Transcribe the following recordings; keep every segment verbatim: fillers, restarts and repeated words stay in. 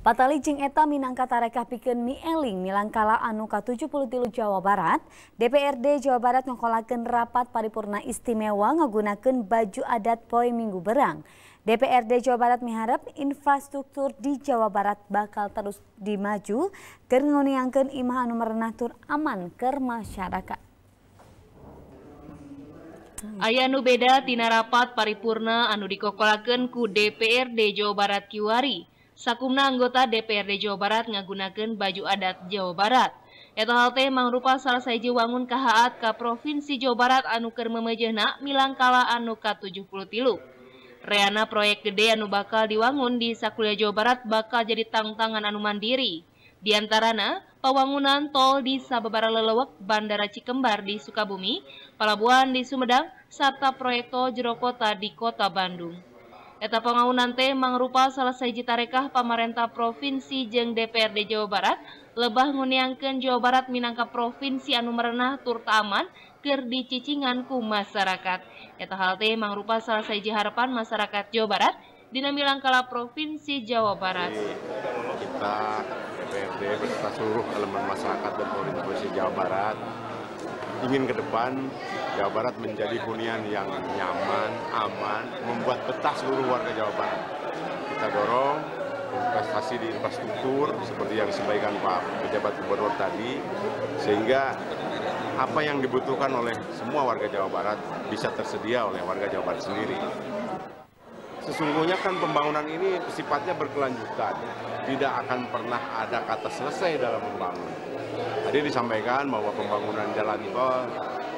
Patalijing eta minangka tarekah pikeun mie eling milangkala anu ka tujuh puluh tilu Jawa Barat, D P R D Jawa Barat ngokolakeun rapat paripurna istimewa ngagunakeun baju adat poe Minggu berang. D P R D Jawa Barat miharep infrastruktur di Jawa Barat bakal terus dimaju keur nguniangkeun imah anu merenah tur aman keur masyarakat. Aya nu beda tina rapat paripurna anu dikokolakeun ku D P R D Jawa Barat kiwari. Sakumna anggota D P R D Jawa Barat ngagunakeun baju adat Jawa Barat. Eta hal teh mangrupa salah sahiji wangun kahaat ka Provinsi Jawa Barat anu keur memeujeuhna milangkala anu ka tujuh puluh tilu. Reana proyek gede anu bakal diwangun di sakuliah Jawa Barat bakal jadi tangtangan anu mandiri. Di antarana pawangunan tol di sababaraha lelewek Bandara Cikembar di Sukabumi, palabuhan di Sumedang, sarta proyek tol jero kota di Kota Bandung. Eta pangahunan teh mangrupa salah sahiji tarekah pamarentah provinsi jeung D P R D Jawa Barat lebah nguniangkeun Jawa Barat minangka provinsi anu merenah tur aman keur dicicingan ku masyarakat. Eta hal teh mangrupa salah sahiji harapan masyarakat Jawa Barat dina milangkala provinsi Jawa Barat. Kita D P R D beserta seluruh elemen masyarakat dan provinsi Jawa Barat ingin ke depan Jawa Barat menjadi hunian yang nyaman, aman, membuat betah seluruh warga Jawa Barat. Kita dorong investasi di infrastruktur seperti yang disampaikan Pak Pejabat Gubernur tadi, sehingga apa yang dibutuhkan oleh semua warga Jawa Barat bisa tersedia oleh warga Jawa Barat sendiri. Sesungguhnya kan pembangunan ini sifatnya berkelanjutan, tidak akan pernah ada kata selesai dalam membangun. Tadi disampaikan bahwa pembangunan jalan tol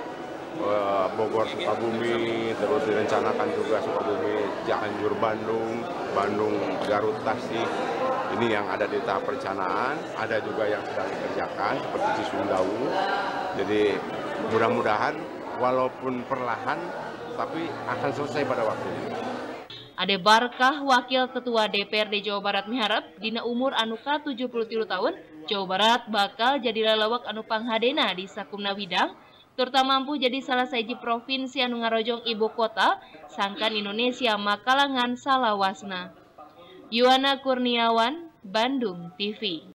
Bogor Sukabumi, terus direncanakan juga Sukabumi Cianjur Bandung, Bandung Garut Tasik. Ini yang ada di tahap perencanaan, ada juga yang sedang dikerjakan seperti Cisumdawu. Jadi mudah-mudahan walaupun perlahan tapi akan selesai pada waktunya. Ade Barkah, Wakil Ketua D P R D Jawa Barat miharep dina umur anu ka tujuh puluh tilu tahun, Jawa Barat bakal jadi lalawak anu panghadena di sakumna widang, terutama mampu jadi salah sahiji provinsi anu ngarojong ibu kota sangkan Indonesia makalangan salawasna. Yuwana Kurniawan, Bandung T V.